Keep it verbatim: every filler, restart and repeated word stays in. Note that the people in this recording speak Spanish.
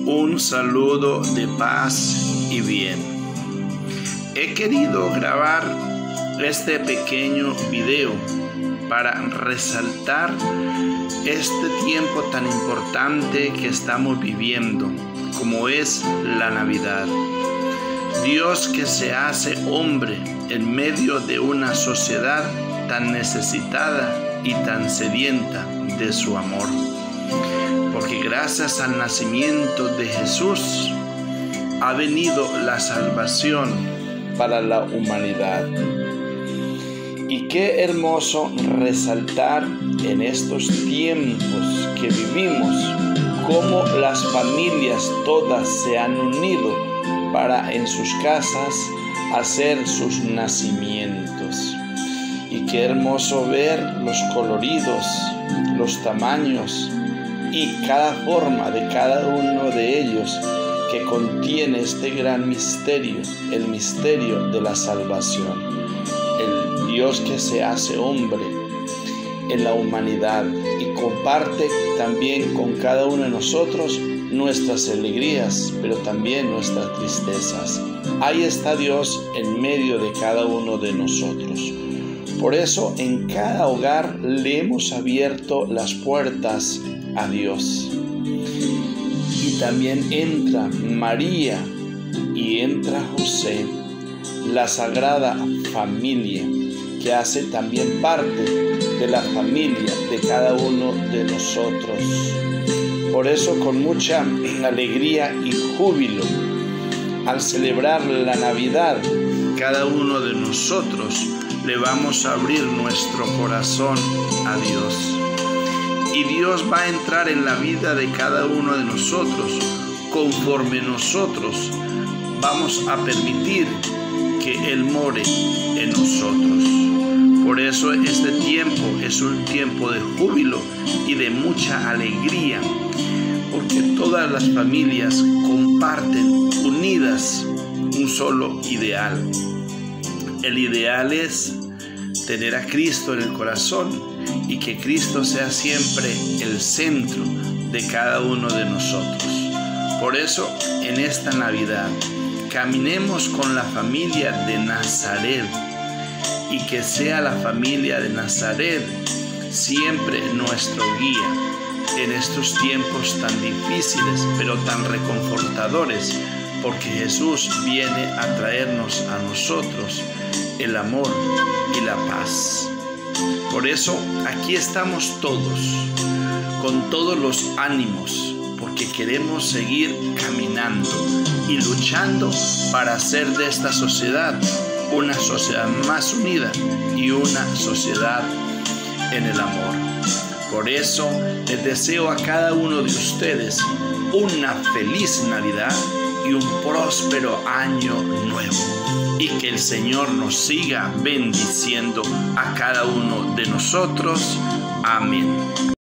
un saludo de paz y bien. He querido grabar este pequeño video para resaltar este tiempo tan importante que estamos viviendo, como es la Navidad. Dios que se hace hombre en medio de una sociedad tan necesitada y tan sedienta de su amor. Porque gracias al nacimiento de Jesús ha venido la salvación para la humanidad. Y qué hermoso resaltar en estos tiempos que vivimos cómo las familias todas se han unido para en sus casas hacer sus nacimientos. Y qué hermoso ver los coloridos, los tamaños y cada forma de cada uno de ellos que contiene este gran misterio, el misterio de la salvación. El Dios que se hace hombre en la humanidad y comparte también con cada uno de nosotros nuestras alegrías, pero también nuestras tristezas. Ahí está Dios en medio de cada uno de nosotros. Por eso en cada hogar le hemos abierto las puertas a Dios. Y también entra María y entra José, la Sagrada Familia, que hace también parte de la familia de cada uno de nosotros. Por eso con mucha alegría y júbilo, al celebrar la Navidad, cada uno de nosotros le vamos a abrir nuestro corazón a Dios. Y Dios va a entrar en la vida de cada uno de nosotros conforme nosotros vamos a permitir que Él more en nosotros. Por eso este tiempo es un tiempo de júbilo y de mucha alegría, porque todas las familias comparten unidas un solo ideal. El ideal es tener a Cristo en el corazón y que Cristo sea siempre el centro de cada uno de nosotros. Por eso, en esta Navidad, caminemos con la familia de Nazaret y que sea la familia de Nazaret siempre nuestro guía en estos tiempos tan difíciles, pero tan reconfortadores, porque Jesús viene a traernos a nosotros el amor y la paz. Por eso aquí estamos todos, con todos los ánimos, porque queremos seguir caminando y luchando para hacer de esta sociedad una sociedad más unida y una sociedad en el amor. Por eso les deseo a cada uno de ustedes una feliz Navidad y un próspero año nuevo, y que el Señor nos siga bendiciendo a cada uno de nosotros. Amén.